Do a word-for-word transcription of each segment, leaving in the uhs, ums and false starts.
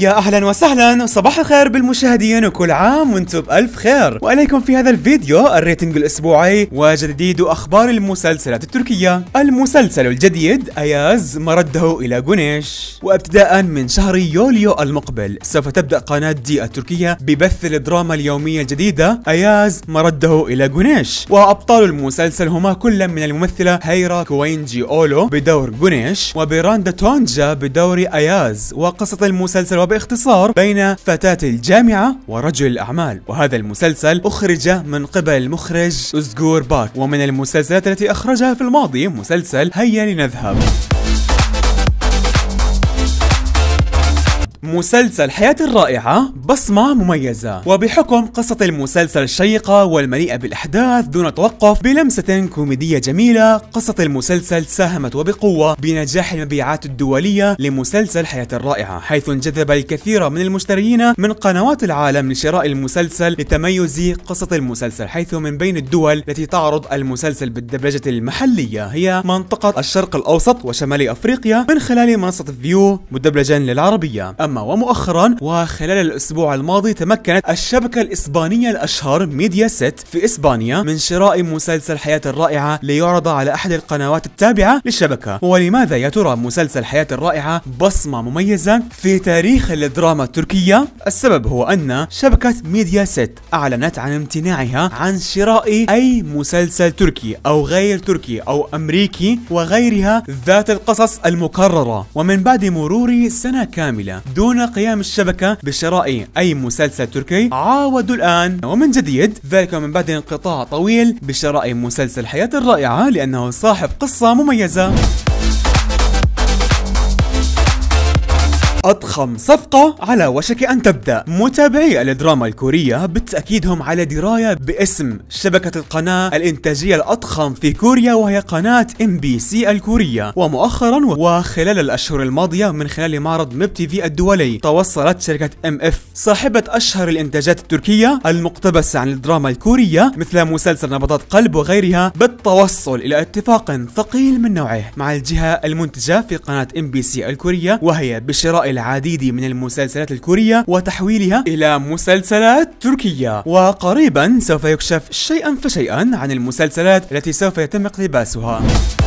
يا اهلا وسهلا، صباح الخير بالمشاهدين وكل عام وانتم بألف خير. واليكم في هذا الفيديو الريتنج الاسبوعي وجديد اخبار المسلسلات التركية. المسلسل الجديد اياز مرده الى جونيش، وابتداء من شهر يوليو المقبل سوف تبدأ قناة دي التركية ببث الدراما اليومية الجديدة اياز مرده الى جونيش، وابطال المسلسل هما كل من الممثلة هيرا كوينجي اولو بدور جونيش وبيراندا تونجا بدور اياز. وقصة المسلسل وباختصار بين فتاة الجامعة ورجل الأعمال، وهذا المسلسل أخرج من قبل المخرج أزغور باك. ومن المسلسلات التي أخرجها في الماضي مسلسل هيا لنذهب. مسلسل حياة الرائعة بصمة مميزة، وبحكم قصة المسلسل الشيقة والمليئة بالأحداث دون توقف بلمسة كوميدية جميلة، قصة المسلسل ساهمت وبقوة بنجاح المبيعات الدولية لمسلسل حياة الرائعة، حيث انجذب الكثير من المشترين من قنوات العالم لشراء المسلسل لتميز قصة المسلسل، حيث من بين الدول التي تعرض المسلسل بالدبلجة المحلية هي منطقة الشرق الأوسط وشمال أفريقيا من خلال منصة فيو مدبلجا للعربية. أما ومؤخرا وخلال الأسبوع الماضي تمكنت الشبكة الإسبانية الأشهر ميديا سيت في إسبانيا من شراء مسلسل حياة الرائعة ليعرض على أحد القنوات التابعة للشبكة. ولماذا يا ترى مسلسل حياة الرائعة بصمة مميزة في تاريخ الدراما التركية؟ السبب هو أن شبكة ميديا سيت أعلنت عن امتناعها عن شراء أي مسلسل تركي أو غير تركي أو أمريكي وغيرها ذات القصص المكررة، ومن بعد مرور سنة كاملة دون قيام الشبكة بشراء أي مسلسل تركي عاودوا الآن ومن جديد، ذلك من بعد انقطاع طويل بشراء مسلسل حياة الرائعة لأنه صاحب قصة مميزة. أضخم صفقة على وشك أن تبدأ. متابعي الدراما الكورية بالتأكيد هم على دراية باسم شبكة القناة الإنتاجية الأضخم في كوريا، وهي قناة ام بي سي الكورية. ومؤخرا وخلال الأشهر الماضية من خلال معرض ميب تي في الدولي توصلت شركة ام اف صاحبة أشهر الإنتاجات التركية المقتبسة عن الدراما الكورية مثل مسلسل نبضات قلب وغيرها بالتوصل إلى اتفاق ثقيل من نوعه مع الجهة المنتجة في قناة ام بي سي الكورية، وهي بشراء العديد من المسلسلات الكورية وتحويلها إلى مسلسلات تركية. وقريبا سوف يكشف شيئا فشيئا عن المسلسلات التي سوف يتم اقتباسها.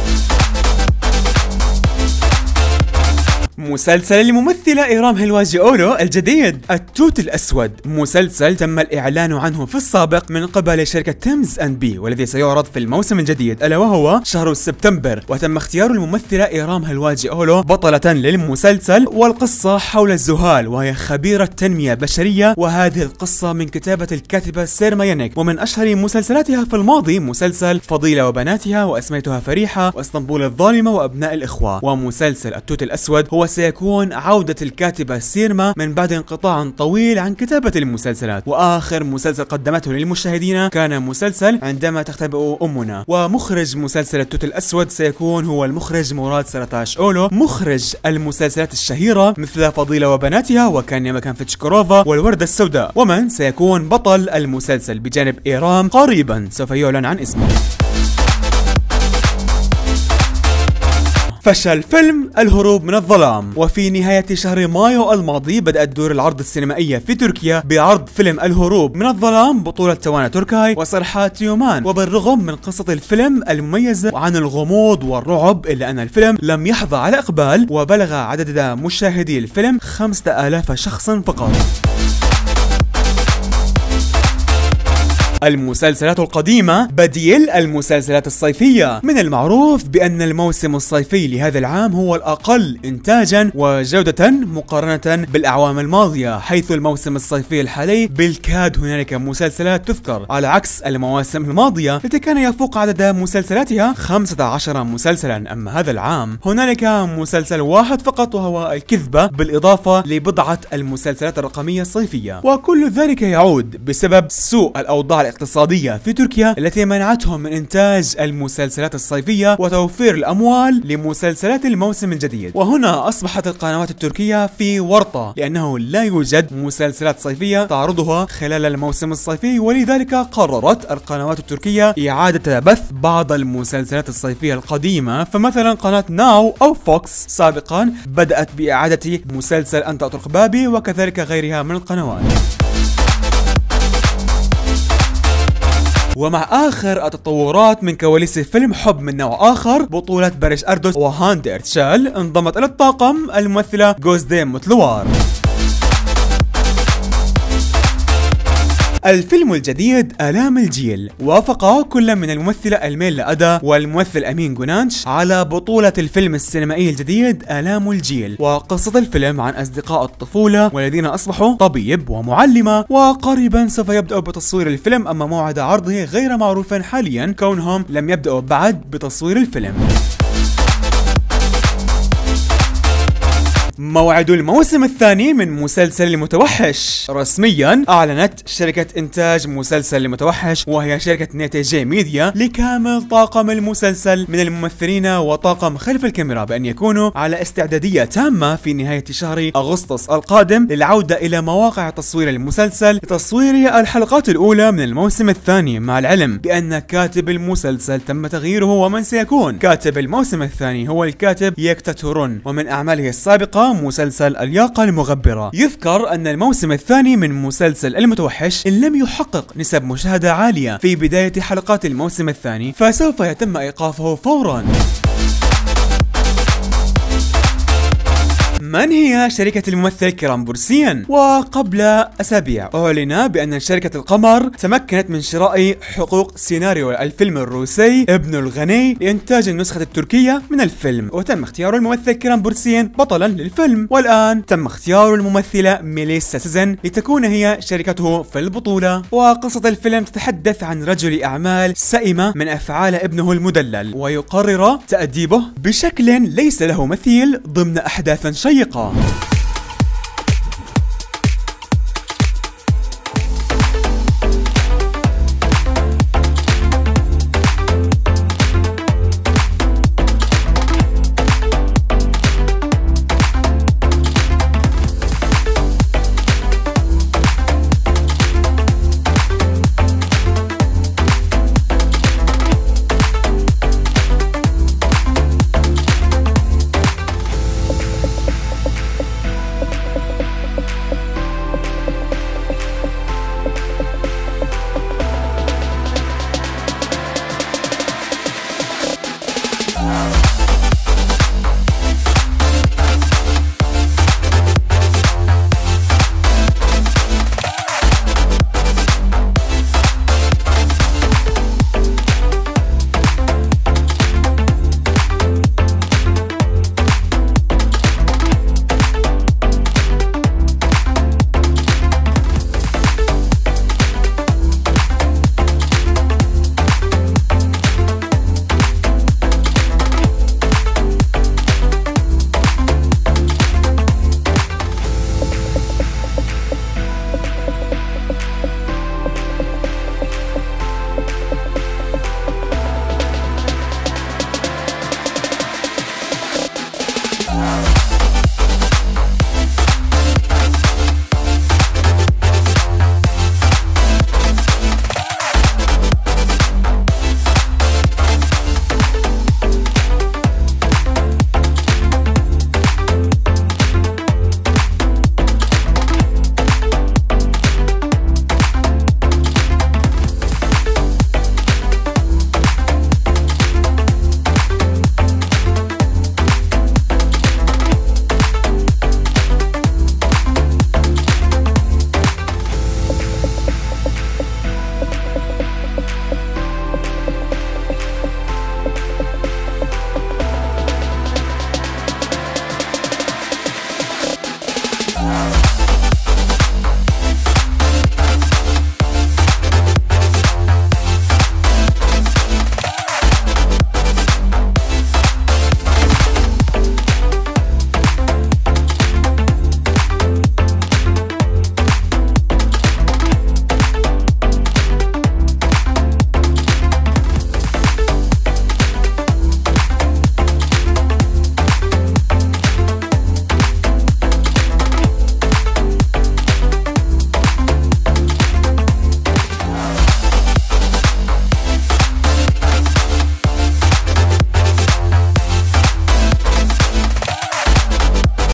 مسلسل الممثلة إيرام هلواجي أولو الجديد التوت الأسود، مسلسل تم الإعلان عنه في السابق من قبل شركة تيمز أند بي والذي سيعرض في الموسم الجديد ألا وهو شهر سبتمبر. وتم اختيار الممثلة إيرام هلواجي أولو بطلة للمسلسل، والقصة حول الزهال وهي خبيرة تنمية بشرية، وهذه القصة من كتابة الكاتبة سيرما يانيك. ومن أشهر مسلسلاتها في الماضي مسلسل فضيلة وبناتها وأسميتها فريحة واسطنبول الظالمة وأبناء الإخوة. ومسلسل التوت الأسود هو سيكون عودة الكاتبة سيرما من بعد انقطاع طويل عن كتابة المسلسلات، وآخر مسلسل قدمته للمشاهدين كان مسلسل عندما تختبئ أمنا. ومخرج مسلسل التوت الأسود سيكون هو المخرج مراد سرتاش أولو، مخرج المسلسلات الشهيرة مثل فضيلة وبناتها وكان مكان فتشكروفا والوردة السوداء. ومن سيكون بطل المسلسل بجانب إيرام قريبا سوف يعلن عن اسمه. فشل فيلم الهروب من الظلام. وفي نهاية شهر مايو الماضي بدأت دور العرض السينمائية في تركيا بعرض فيلم الهروب من الظلام بطولة توانا توركاي وسرحات تيومان. وبالرغم من قصة الفيلم المميزة وعن الغموض والرعب إلا أن الفيلم لم يحظى على إقبال، وبلغ عدد مشاهدي الفيلم خمسة آلاف شخص فقط. المسلسلات القديمة بديل المسلسلات الصيفية. من المعروف بأن الموسم الصيفي لهذا العام هو الأقل إنتاجا وجودة مقارنة بالأعوام الماضية، حيث الموسم الصيفي الحالي بالكاد هنالك مسلسلات تذكر، على عكس المواسم الماضية التي كان يفوق عدد مسلسلاتها خمسة عشر مسلسلا. أما هذا العام هنالك مسلسل واحد فقط وهو الكذبة، بالإضافة لبضعة المسلسلات الرقمية الصيفية، وكل ذلك يعود بسبب سوء الأوضاع الاقتصادية في تركيا التي منعتهم من إنتاج المسلسلات الصيفية وتوفير الأموال لمسلسلات الموسم الجديد. وهنا أصبحت القنوات التركية في ورطة، لأنه لا يوجد مسلسلات صيفية تعرضها خلال الموسم الصيفي، ولذلك قررت القنوات التركية إعادة بث بعض المسلسلات الصيفية القديمة. فمثلا قناة ناو أو فوكس سابقا بدأت بإعادة مسلسل أنت أطرق بابي، وكذلك غيرها من القنوات. ومع آخر التطورات من كواليس فيلم حب من نوع آخر بطولة باريش أردوس وهاندي إرتشال، انضمت إلى الطاقم الممثلة جوزدين متلوار. الفيلم الجديد آلام الجيل وافق كل من الممثلة الميلا أدا والممثل أمين جونانش على بطولة الفيلم السينمائي الجديد آلام الجيل. وقصة الفيلم عن أصدقاء الطفولة والذين أصبحوا طبيب ومعلمة، وقريبا سوف يبدأ بتصوير الفيلم، أما موعد عرضه غير معروف حاليا كونهم لم يبدأوا بعد بتصوير الفيلم. موعد الموسم الثاني من مسلسل المتوحش. رسميا أعلنت شركة إنتاج مسلسل المتوحش وهي شركة نيتي جي ميديا لكامل طاقم المسلسل من الممثلين وطاقم خلف الكاميرا بأن يكونوا على استعدادية تامة في نهاية شهر أغسطس القادم للعودة إلى مواقع تصوير المسلسل لتصوير الحلقات الأولى من الموسم الثاني، مع العلم بأن كاتب المسلسل تم تغييره. ومن سيكون كاتب الموسم الثاني هو الكاتب يكتا تورون، ومن أعماله السابقة مسلسل الياقة المغبرة. يذكر أن الموسم الثاني من مسلسل المتوحش إن لم يحقق نسب مشاهدة عالية في بداية حلقات الموسم الثاني فسوف يتم إيقافه فورا. من هي شركة الممثل كيران بورسيان؟ وقبل أسابيع أعلن بأن شركة القمر تمكنت من شراء حقوق سيناريو الفيلم الروسي ابن الغني لإنتاج النسخة التركية من الفيلم، وتم اختيار الممثل كيران بورسيان بطلا للفيلم. والآن تم اختيار الممثلة ميليسا سيزن لتكون هي شركته في البطولة. وقصة الفيلم تتحدث عن رجل أعمال سئمة من أفعال ابنه المدلل، ويقرر تأديبه بشكل ليس له مثيل ضمن أحداث شيقة. Bye.